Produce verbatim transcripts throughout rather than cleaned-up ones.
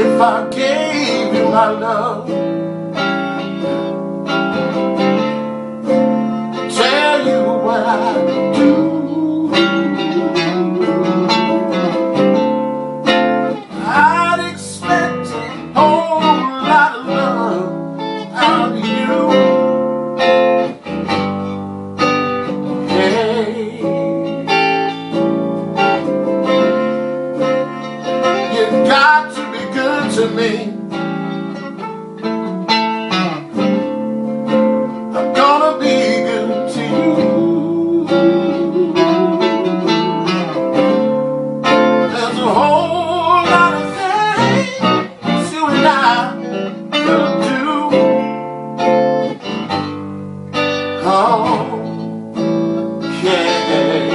if I gave you my love, tell you what I do, I'd expect a whole lot of love out of you. Hey, you got to be good to me. I'm gonna be good to you. There's a whole lot of things you and I could do. Oh, yeah.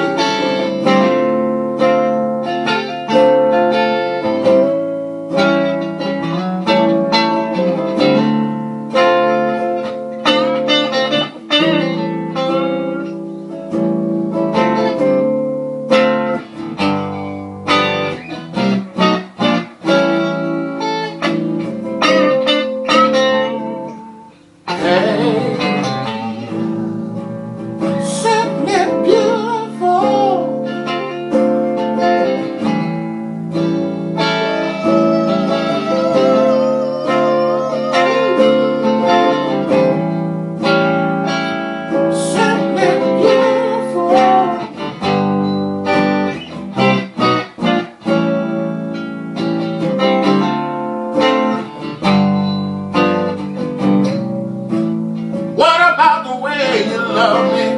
What about the way you love me?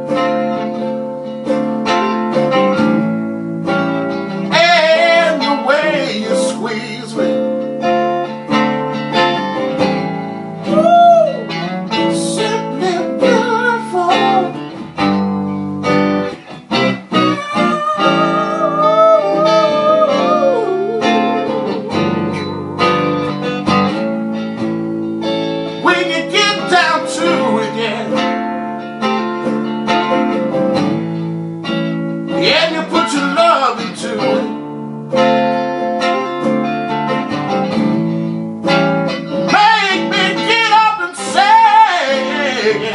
And the way you squeeze me? Ooh, simply beautiful. When you get down to it, yeah, and you put your love into it, make me get up and say,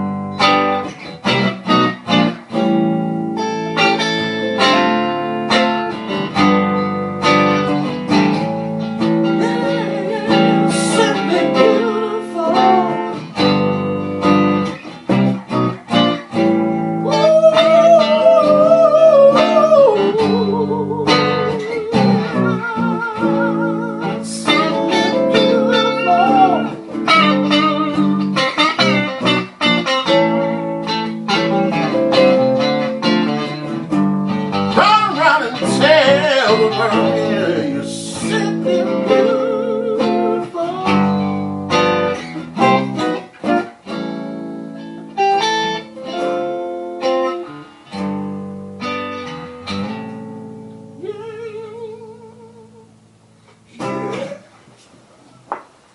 simply beautiful. Turn around and tell the world, yeah, you're simply beautiful.